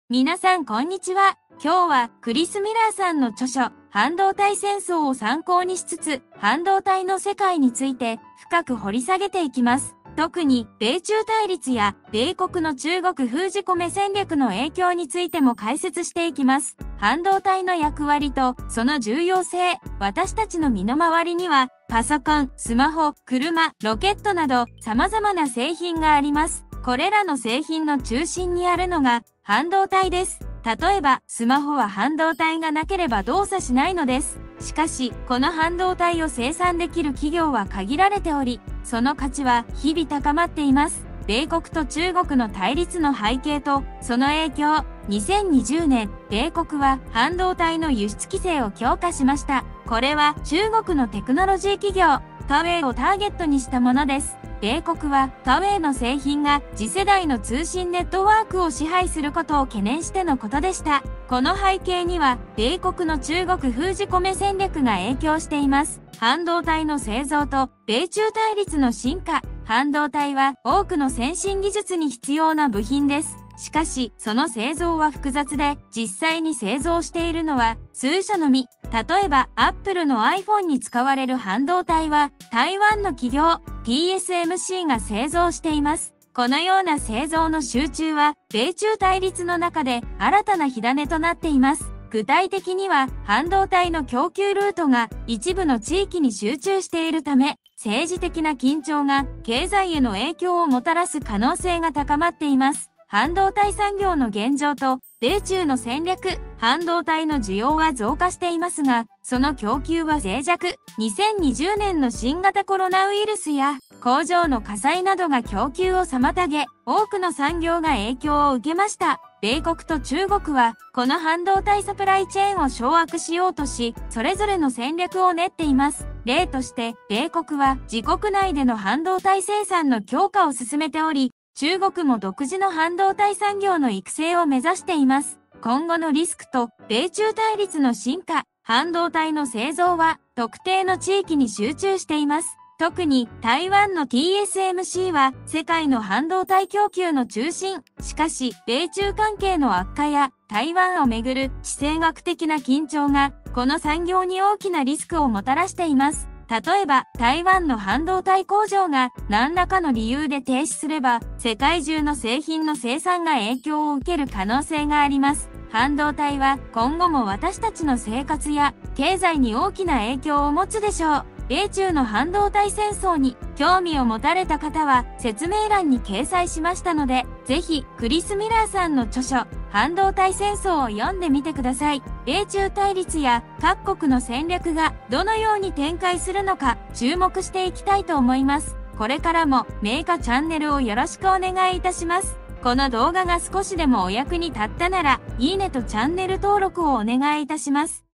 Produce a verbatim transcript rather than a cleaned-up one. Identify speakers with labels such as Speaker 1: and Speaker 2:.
Speaker 1: 皆さんこんにちは。今日はクリス・ミラーさんの著書、半導体戦争を参考にしつつ、半導体の世界について深く掘り下げていきます。特に、米中対立や米国の中国封じ込め戦略の影響についても解説していきます。半導体の役割とその重要性、私たちの身の回りには、パソコン、スマホ、車、ロケットなど様々な製品があります。これらの製品の中心にあるのが半導体です。例えば、スマホは半導体がなければ動作しないのです。しかし、この半導体を生産できる企業は限られており、その価値は日々高まっています。米国と中国の対立の背景とその影響。にせんにじゅうねん、米国は半導体の輸出規制を強化しました。これは中国のテクノロジー企業、ファーウェイをターゲットにしたものです。米国はファーウェイの製品が次世代の通信ネットワークを支配することを懸念してのことでした。この背景には、米国の中国封じ込め戦略が影響しています。半導体の製造と米中対立の進化。半導体は多くの先進技術に必要な部品です。しかし、その製造は複雑で、実際に製造しているのは数社のみ。例えば、アップルの iPhone に使われる半導体は、台湾の企業、ティーエスエムシー が製造しています。このような製造の集中は、米中対立の中で新たな火種となっています。具体的には、半導体の供給ルートが一部の地域に集中しているため、政治的な緊張が経済への影響をもたらす可能性が高まっています。半導体産業の現状と米中の戦略、半導体の需要は増加していますが、その供給は脆弱。にせんにじゅうねんの新型コロナウイルスや工場の火災などが供給を妨げ、多くの産業が影響を受けました。米国と中国は、この半導体サプライチェーンを掌握しようとし、それぞれの戦略を練っています。例として、米国は自国内での半導体生産の強化を進めており、中国も独自の半導体産業の育成を目指しています。今後のリスクと米中対立の進化、半導体の製造は特定の地域に集中しています。特に台湾の ティーエスエムシー は世界の半導体供給の中心。しかし、米中関係の悪化や台湾をめぐる地政学的な緊張がこの産業に大きなリスクをもたらしています。例えば、台湾の半導体工場が何らかの理由で停止すれば、世界中の製品の生産が影響を受ける可能性があります。半導体は今後も私たちの生活や経済に大きな影響を持つでしょう。米中の半導体戦争に興味を持たれた方は説明欄に掲載しましたので、ぜひクリス・ミラーさんの著書、半導体戦争を読んでみてください。米中対立や各国の戦略がどのように展開するのか注目していきたいと思います。これからもメーカチャンネルをよろしくお願いいたします。この動画が少しでもお役に立ったなら、いいねとチャンネル登録をお願いいたします。